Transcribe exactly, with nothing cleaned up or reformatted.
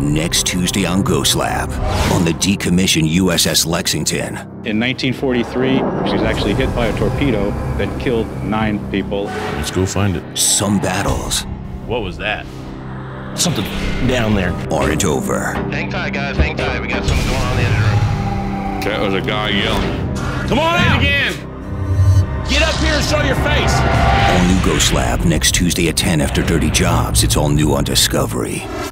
Next Tuesday on Ghost Lab, on the decommissioned U S S Lexington. In nineteen forty-three, she was actually hit by a torpedo that killed nine people. Let's go find it. Some battles. What was that? Something down there. Aren't over. Hang tight, guys, hang tight. We got something going on in the engine room. That was a guy yelling. Come on out again! Get up here and show your face! All new Ghost Lab next Tuesday at ten after Dirty Jobs. It's all new on Discovery.